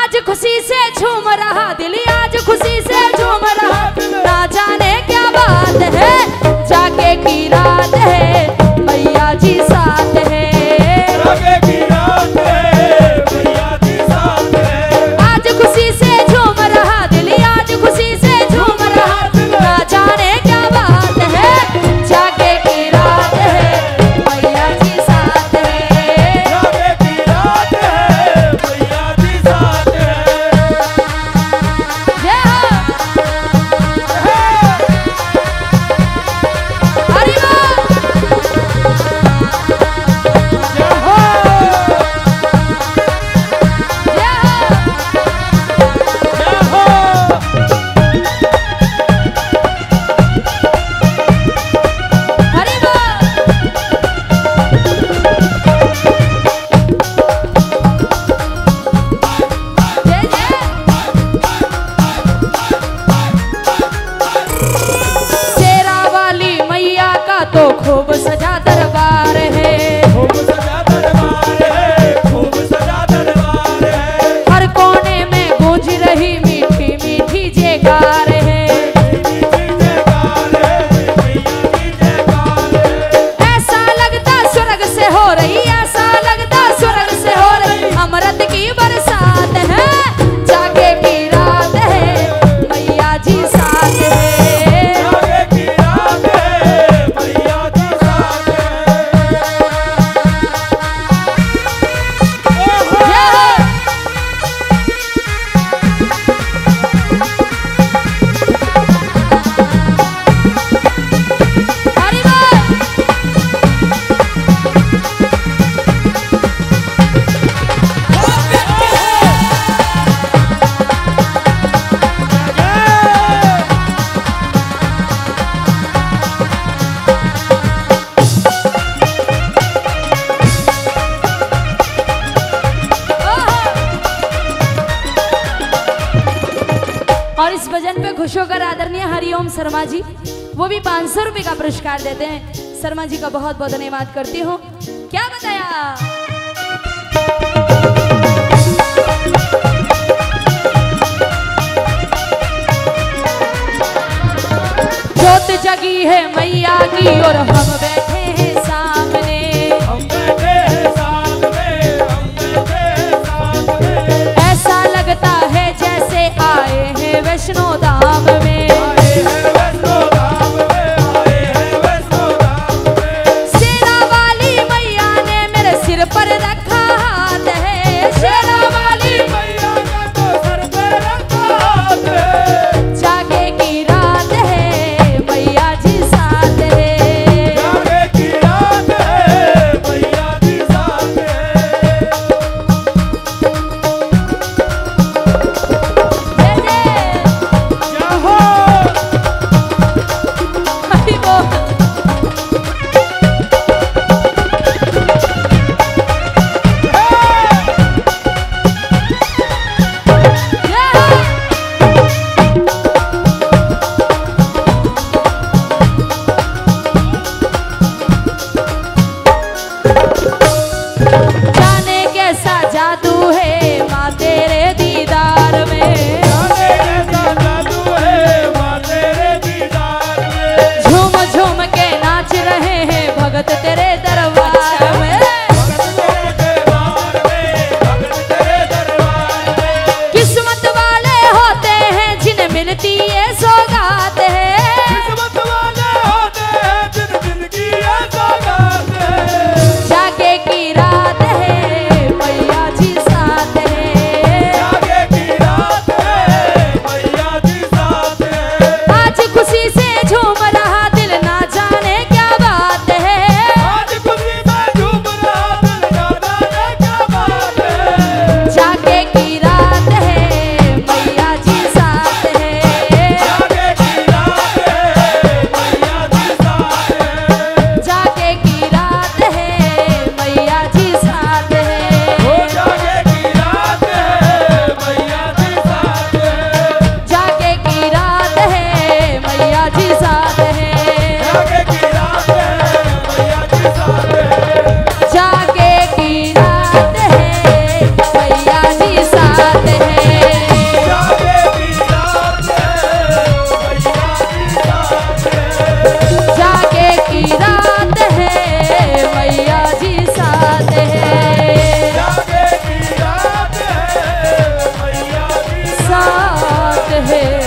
आज खुशी से झूम रहा दिल, आज खुशी से झूम रहा, ना जाने क्या बात है, जाके की रात है, मैया जी साथ है, जाके की रात है, मैया जी साथ है। आज खुशी से झूम रहा दिल, आज खुशी से झूम रहा, ना जाने क्या बात है, जाके की रात है, मैया जी साथ है, जाके की रात है, मैया जी साथ है। जय हो। हरि बोल। जय हो, जय हो। जय हो। हरि बोल। जय जय। शेरा वाली मैया का तो खूब सजा दरबार है, खूब सजा दरबार है, खूब सजा दरबार है। हर कोने में गूंज रही मीठी मीठी जयकार है, मीठी जयकार है, मैया की जयकार है। ऐसा लगता स्वर्ग से हो रही, ऐसा लगता स्वर्ग से हो रही, अमृत की बरसात है, जाके की रात है, मैया जी साथ है, जाके की रात है, मैया जी साथ है। ओहो, जय हो। हरि बोल। और इस भजन पे खुश होकर आदरणीय हरिओम शर्मा जी वो भी 500 रुपए का पुरस्कार देते हैं। शर्मा जी का बहुत बहुत धन्यवाद करती हूँ। क्या बताया? जोत जगी है मैया की और हम बैठे हैं सामने, हम बैठे हैं साथ में, हम बैठे हैं साथ में। ऐसा लगता है जैसे आए हैं वैष्णो धाम में, आए हैं वैष्णो धाम में, आए हैं वैष्णो धाम में। शेरा वाली मैया ने मेरे सिर पर रखा हाथ है, शेरा वाली मैया का तो सर पे रखा हाथ है, जागे की रात है, मैया जी साथ है, जाके है।